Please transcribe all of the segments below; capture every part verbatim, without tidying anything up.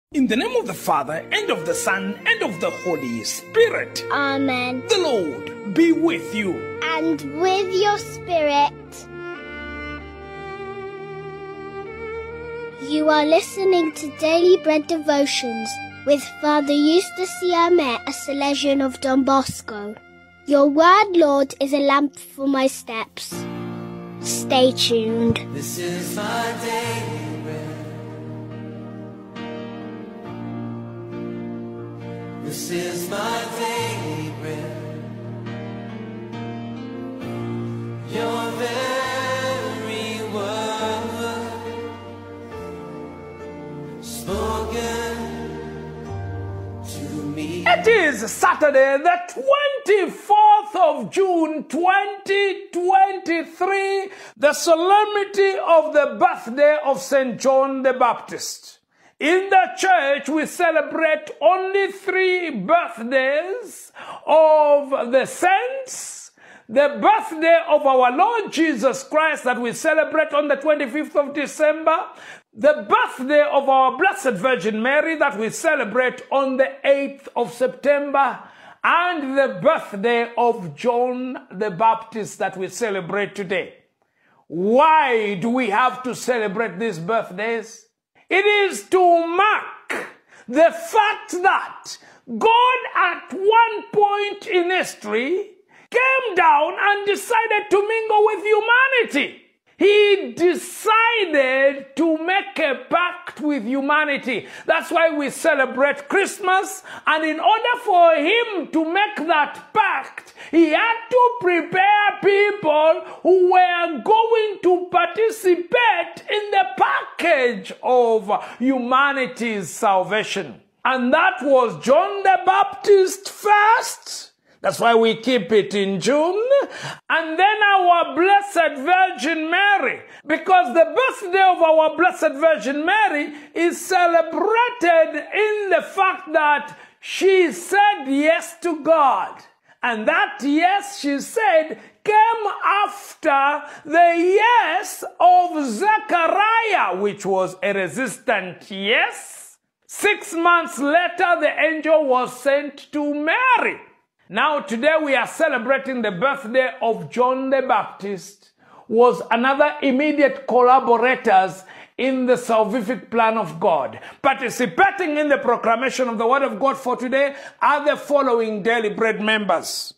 In the name of the Father, and of the Son, and of the Holy Spirit. Amen. The Lord be with you. And with your spirit. You are listening to Daily Bread Devotions with Father Eustace, Siame, a Salesian of Don Bosco. Your word, Lord, is a lamp for my steps. Stay tuned. This is my daily bread. This is my daily bread. Your very word spoken to me. It is Saturday, the twenty-fourth of June, twenty twenty-three, the solemnity of the birthday of Saint John the Baptist. In the church, we celebrate only three birthdays of the saints. The birthday of our Lord Jesus Christ that we celebrate on the twenty-fifth of December. The birthday of our Blessed Virgin Mary that we celebrate on the eighth of September. And the birthday of John the Baptist that we celebrate today. Why do we have to celebrate these birthdays? It is to mark the fact that God at one point in history came down and decided to mingle with humanity. He decided to make a pact with humanity. That's why we celebrate Christmas. And in order for him to make that pact, he had to prepare people who were going to participate in the package of humanity's salvation. And that was John the Baptist first. That's why we keep it in June. And then our Blessed Virgin Mary. Because the birthday of our Blessed Virgin Mary is celebrated in the fact that she said yes to God. And that yes she said came after the yes of Zechariah, which was a resistant yes. Six months later, the angel was sent to Mary. Now today we are celebrating the birthday of John the Baptist, was another immediate collaborators in the salvific plan of God. Participating in the proclamation of the word of God for today are the following Daily Bread members.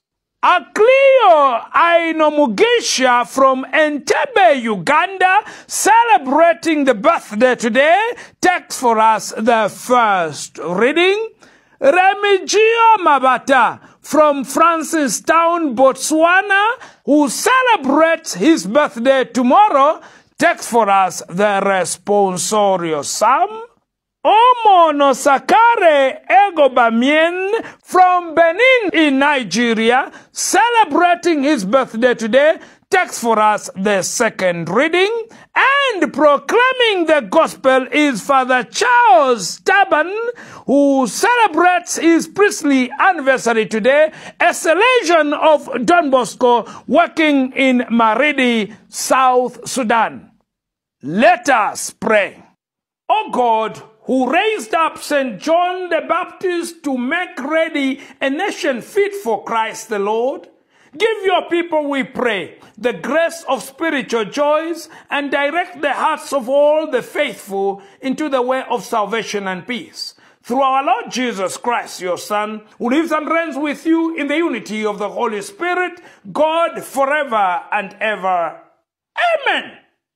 Aklio Ainomugisha from Entebbe, Uganda, celebrating the birthday today, takes for us the first reading. Remigio Mabata from Francistown, Botswana, who celebrates his birthday tomorrow, takes for us the responsorio psalm. Omo no Sakare Egobamien from Benin in Nigeria, celebrating his birthday today, takes for us the second reading. And proclaiming the gospel is Father Charles Taban, who celebrates his priestly anniversary today, a Salesian of Don Bosco, working in Maridi, South Sudan. Let us pray. O God, who raised up Saint John the Baptist to make ready a nation fit for Christ the Lord, give your people, we pray, the grace of spiritual joys and direct the hearts of all the faithful into the way of salvation and peace. Through our Lord Jesus Christ, your Son, who lives and reigns with you in the unity of the Holy Spirit, God forever and ever. Amen.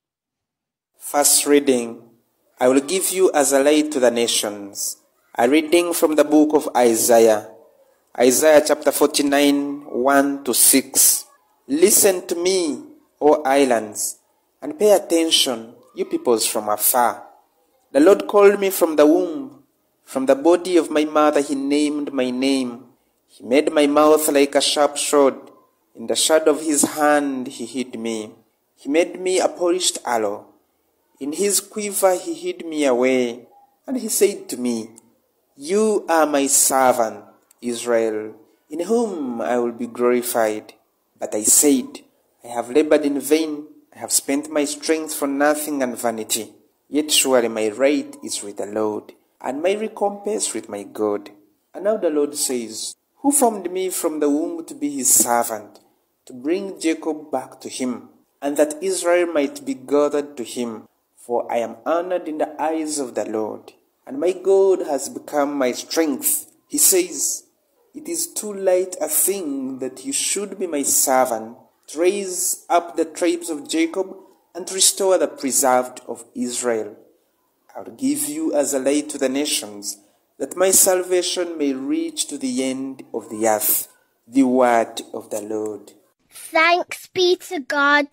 First reading. I will give you as a light to the nations. A reading from the book of Isaiah. Isaiah chapter forty-nine, one to six. Listen to me, O islands, and pay attention, you peoples from afar. The Lord called me from the womb. From the body of my mother he named my name. He made my mouth like a sharp sword. In the shadow of his hand he hid me. He made me a polished arrow. In his quiver he hid me away. And he said to me, You are my servant, Israel, in whom I will be glorified. But I said, I have labored in vain, I have spent my strength for nothing and vanity. Yet surely my right is with the Lord, and my recompense with my God. And now the Lord says, who formed me from the womb to be his servant, to bring Jacob back to him, and that Israel might be gathered to him. For I am honored in the eyes of the Lord, and my God has become my strength. He says, it is too light a thing that you should be my servant, to raise up the tribes of Jacob, and to restore the preserved of Israel. I will give you as a light to the nations, that my salvation may reach to the end of the earth. The word of the Lord. Thanks be to God.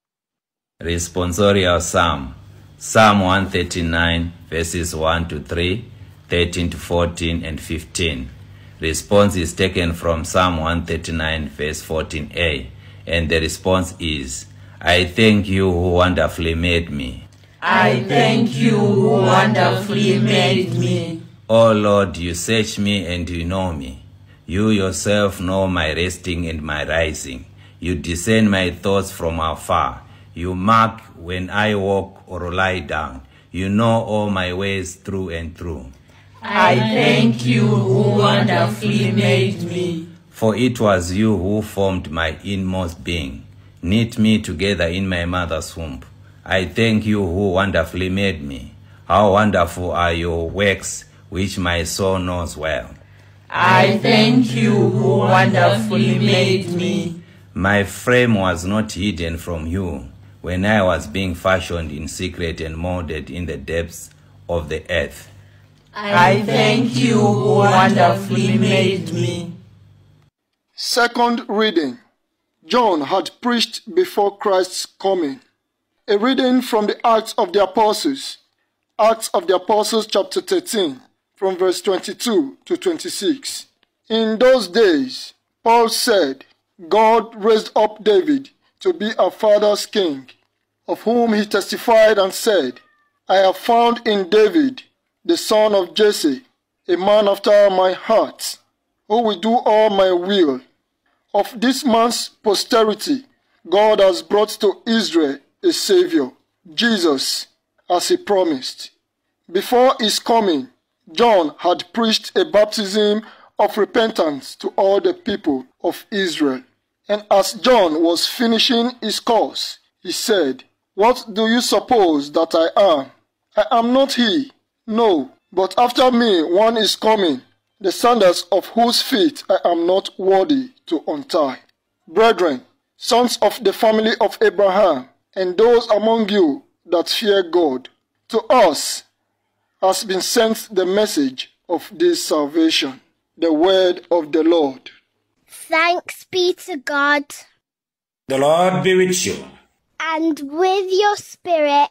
Responsorial Psalm. Psalm one thirty-nine, verses one to three, thirteen to fourteen, and fifteen. Response is taken from Psalm one thirty-nine, verse fourteen a, and the response is, I thank you who wonderfully made me. I thank you who wonderfully made me. O Lord, you search me and you know me. You yourself know my resting and my rising. You discern my thoughts from afar. You mark when I walk or lie down. You know all my ways through and through. I thank you who wonderfully made me. For it was you who formed my inmost being, knit me together in my mother's womb. I thank you who wonderfully made me. How wonderful are your works, which my soul knows well. I thank you who wonderfully made me. My frame was not hidden from you when I was being fashioned in secret and molded in the depths of the earth. I thank you who wonderfully made me. Second reading. John had preached before Christ's coming. A reading from the Acts of the Apostles. Acts of the Apostles chapter thirteen, from verse twenty-two to twenty-six. In those days, Paul said, God raised up David to be our father's king, of whom he testified and said, I have found in David, the son of Jesse, a man after my heart, who will do all my will. Of this man's posterity, God has brought to Israel a Savior, Jesus, as he promised. Before his coming, John had preached a baptism of repentance to all the people of Israel. And as John was finishing his course, he said, What do you suppose that I am? I am not he. No, but after me one is coming, the sandals of whose feet I am not worthy to untie. Brethren, sons of the family of Abraham, and those among you that fear God, to us has been sent the message of this salvation, the word of the Lord. Thanks be to God. The Lord be with you. And with your spirit.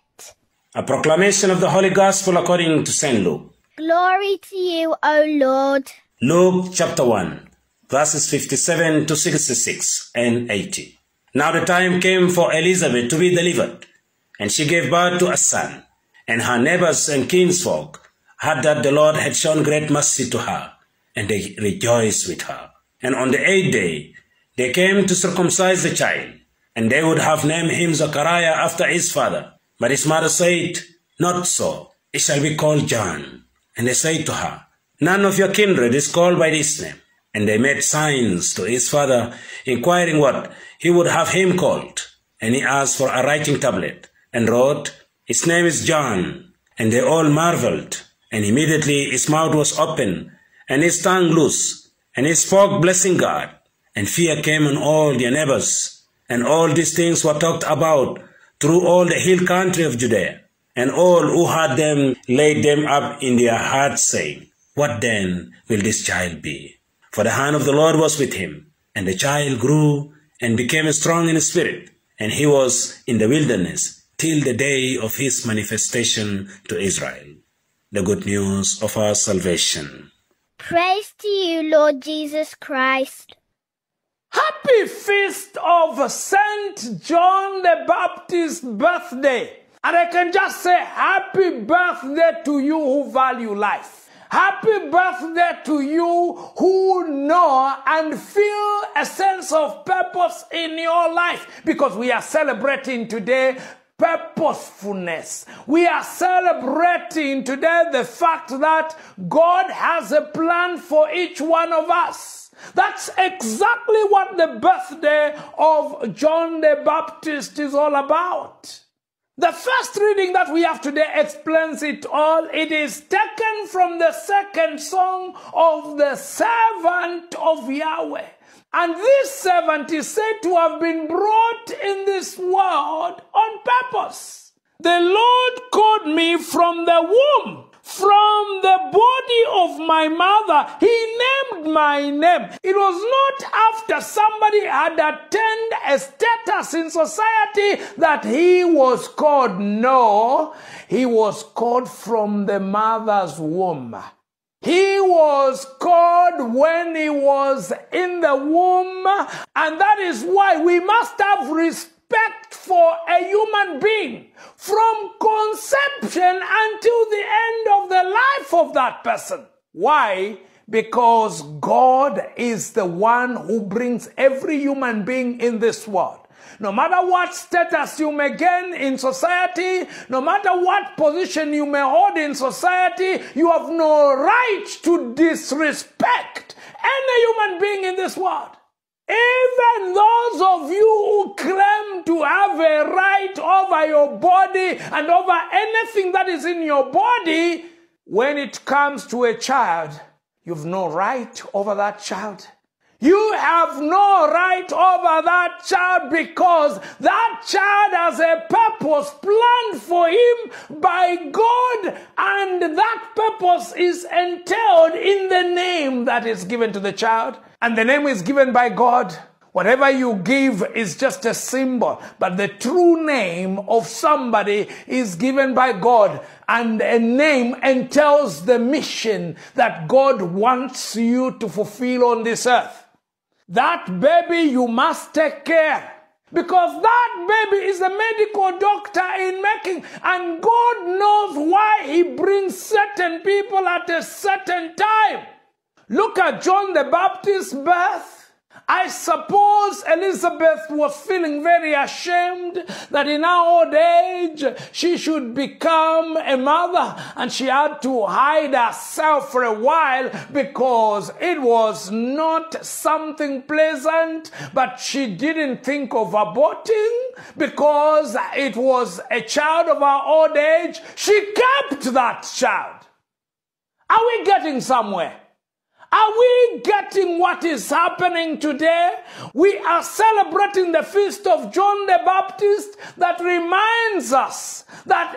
A proclamation of the Holy Gospel according to Saint Luke. Glory to you, O Lord. Luke chapter one, verses fifty-seven to sixty-six and eighty. Now the time came for Elizabeth to be delivered, and she gave birth to a son. And her neighbors and kinsfolk heard that the Lord had shown great mercy to her, and they rejoiced with her. And on the eighth day they came to circumcise the child, and they would have named him Zechariah after his father. But his mother said, Not so, he shall be called John. And they said to her, None of your kindred is called by this name. And they made signs to his father, inquiring what he would have him called. And he asked for a writing tablet, and wrote, His name is John. And they all marveled. And immediately his mouth was open, and his tongue loose, and he spoke, blessing God. And fear came on all their neighbors. And all these things were talked about through all the hill country of Judea. And all who heard them laid them up in their hearts, saying, What then will this child be? For the hand of the Lord was with him. And the child grew and became strong in spirit. And he was in the wilderness till the day of his manifestation to Israel. The good news of our salvation. Praise to you, Lord Jesus Christ. Happy feast of Saint John the Baptist's birthday. And I can just say happy birthday to you who value life. Happy birthday to you who know and feel a sense of purpose in your life. Because we are celebrating today purposefulness. We are celebrating today the fact that God has a plan for each one of us. That's exactly what the birthday of John the Baptist is all about. The first reading that we have today explains it all. It is taken from the second song of the servant of Yahweh. And this servant is said to have been brought in this world on purpose. The Lord called me from the womb. From the body of my mother, he named my name. It was not after somebody had attained a status in society that he was called. No, he was called from the mother's womb. He was called when he was in the womb, and that is why we must have respect for a human being from conception until the end of the life of that person. Why? Because God is the one who brings every human being in this world. No matter what status you may gain in society, no matter what position you may hold in society, you have no right to disrespect any human being in this world. Even those of you who claim to have a right over your body and over anything that is in your body, when it comes to a child, you've no right over that child. You have no right over that child because that child has a purpose planned for him by God, and that purpose is entailed in the name that is given to the child. And the name is given by God. Whatever you give is just a symbol, but the true name of somebody is given by God, and a name entails the mission that God wants you to fulfill on this earth. That baby you must take care, because that baby is a medical doctor in making, and God knows why he brings certain people at a certain time. Look at John the Baptist's birth. I suppose Elizabeth was feeling very ashamed that in her old age she should become a mother, and she had to hide herself for a while because it was not something pleasant, but she didn't think of aborting because it was a child of her old age. She kept that child. Are we getting somewhere? Are we getting what is happening today? We are celebrating the feast of John the Baptist that reminds us that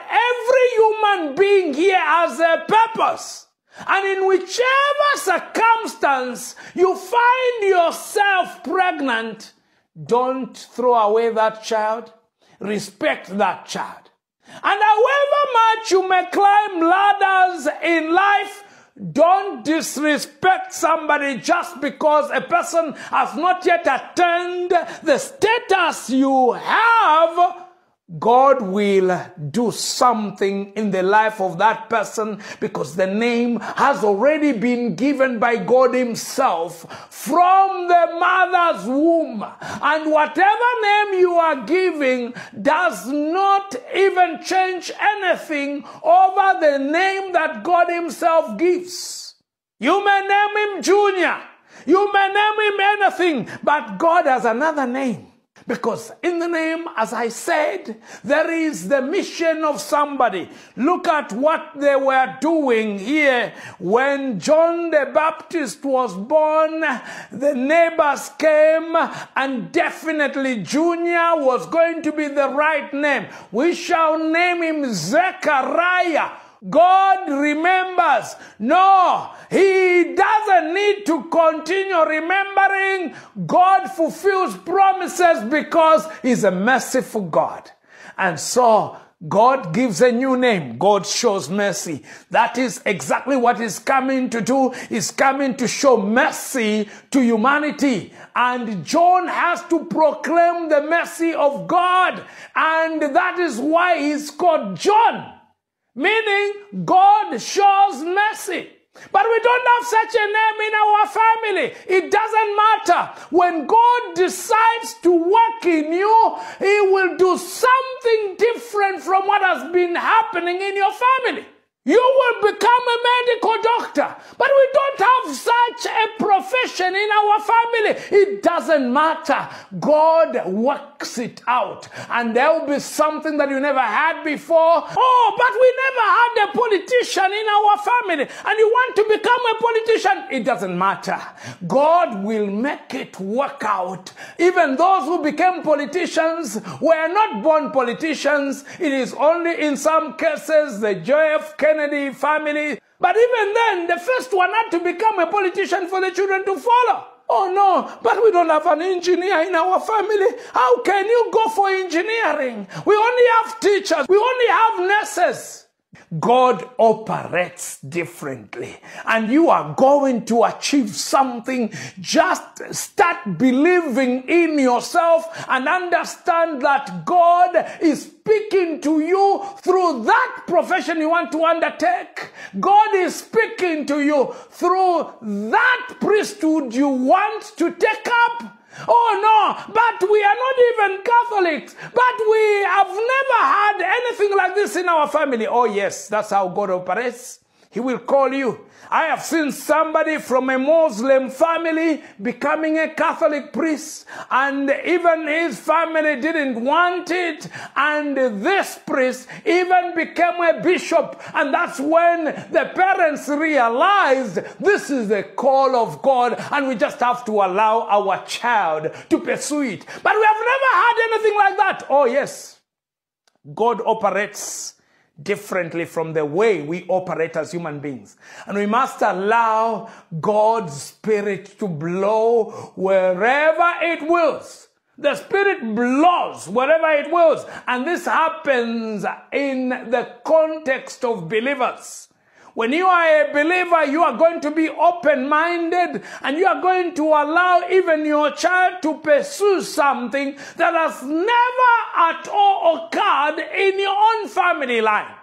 every human being here has a purpose. And in whichever circumstance you find yourself pregnant, don't throw away that child. Respect that child. And however much you may climb ladders in life, don't disrespect somebody just because a person has not yet attained the status you have. God will do something in the life of that person because the name has already been given by God himself from the mother's womb. And whatever name you are giving does not even change anything over the name that God himself gives. You may name him Junior, you may name him anything, but God has another name. Because in the name, as I said, there is the mission of somebody. Look at what they were doing here. When John the Baptist was born, the neighbors came, and definitely Junior was going to be the right name. We shall name him Zechariah. God remembers. No, he doesn't need to continue remembering. God fulfills promises because he's a merciful God. And so God gives a new name. God shows mercy. That is exactly what he's coming to do. He's coming to show mercy to humanity. And John has to proclaim the mercy of God. And that is why he's called John. Meaning, God shows mercy. But we don't have such a name in our family. It doesn't matter. When God decides to work in you, he will do something different from what has been happening in your family. You will become a medical doctor, but we don't have such a profession in our family. It doesn't matter. God works it out, and there will be something that you never had before. Oh, but we never had a politician in our family, and you want to become a politician. It doesn't matter. God will make it work out. Even those who became politicians were not born politicians. It is only in some cases the J F K Kennedy family. But even then, the first one had to become a politician for the children to follow. Oh no, but we don't have an engineer in our family. How can you go for engineering? We only have teachers. We only have nurses. God operates differently, and you are going to achieve something. Just start believing in yourself and understand that God is speaking to you through that profession you want to undertake. God is speaking to you through that priesthood you want to take up. Oh no, but we are not even Catholics. But we have never had anything like this in our family. Oh yes, that's how God operates. He will call you. I have seen somebody from a Muslim family becoming a Catholic priest, and even his family didn't want it, and this priest even became a bishop. And that's when the parents realized this is the call of God, and we just have to allow our child to pursue it. But we have never had anything like that. Oh yes, God operates differently from the way we operate as human beings. And we must allow God's Spirit to blow wherever it wills. The Spirit blows wherever it wills. And this happens in the context of believers. When you are a believer, you are going to be open-minded, and you are going to allow even your child to pursue something that has never at all occurred in your own family line.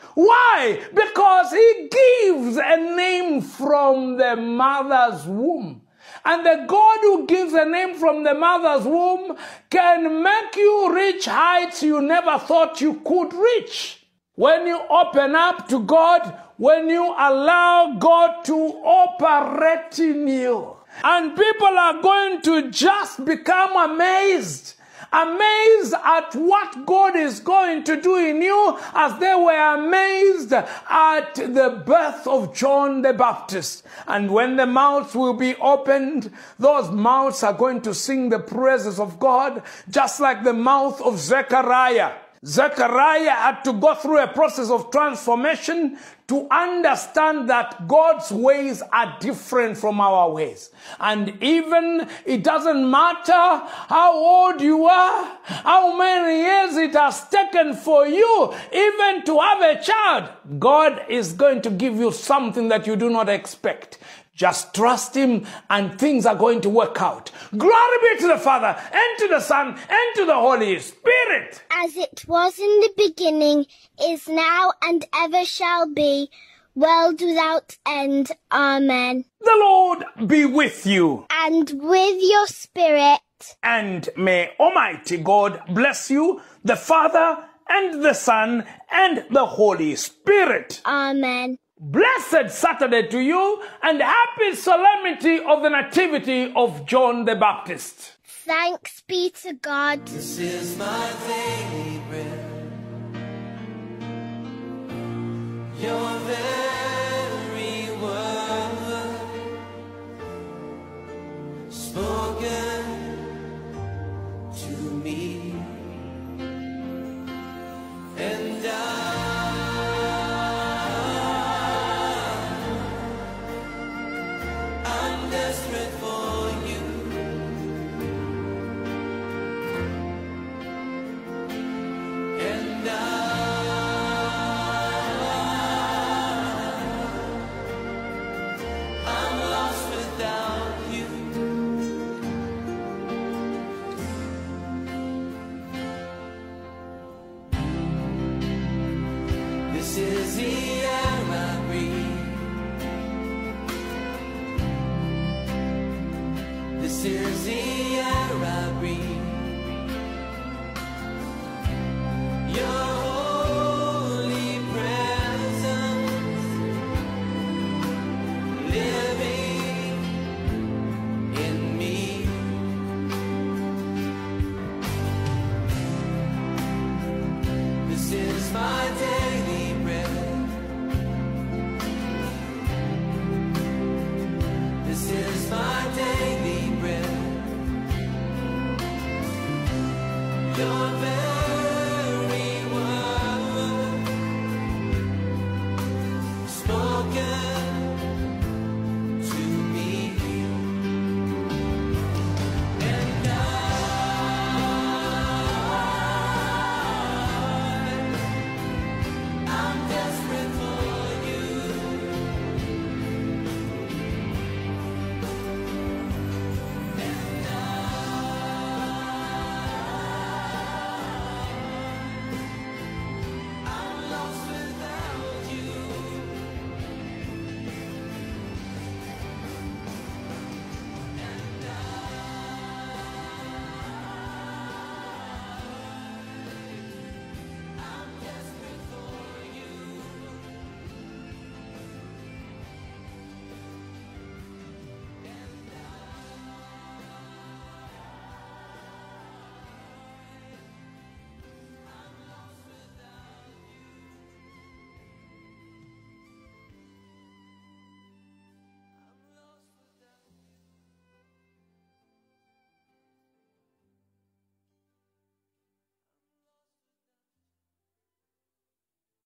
Why? Because he gives a name from the mother's womb. And the God who gives a name from the mother's womb can make you reach heights you never thought you could reach. When you open up to God, when you allow God to operate in you, and people are going to just become amazed, amazed at what God is going to do in you, as they were amazed at the birth of John the Baptist. And when the mouths will be opened, those mouths are going to sing the praises of God, just like the mouth of Zechariah. Zechariah had to go through a process of transformation to understand that God's ways are different from our ways. And even it doesn't matter how old you are, how many years it has taken for you even to have a child, God is going to give you something that you do not expect. Just trust him, and things are going to work out. Glory be to the Father, and to the Son, and to the Holy Spirit. As it was in the beginning, is now, and ever shall be, world without end. Amen. The Lord be with you. And with your spirit. And may Almighty God bless you, the Father, and the Son, and the Holy Spirit. Amen. Blessed Saturday to you, and happy solemnity of the Nativity of John the Baptist. Thanks be to God. This is my daily bread. Your very word spoken to me, and I desperate for you, and I is the air I breathe. Your holy presence living in me. This is my daily bread. This is my daily bread. Your